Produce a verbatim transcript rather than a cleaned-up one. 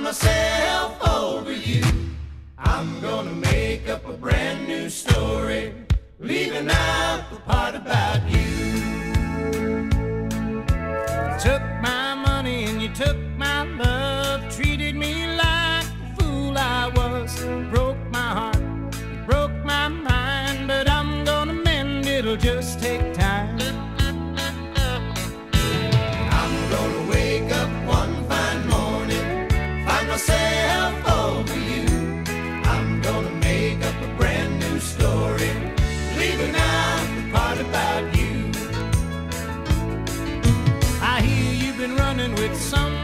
find myself over you. I'm gonna make up a brand new story, leaving out the part about you. You took my money and you took my love, treated me like the fool I was, broke my heart, you broke my mind, but I'm gonna mend, it'll just take time. I'm gonna wake up one fine morning, find myself over you. I'm gonna make up a brand new story, leaving out the part about you. I hear you've been running with some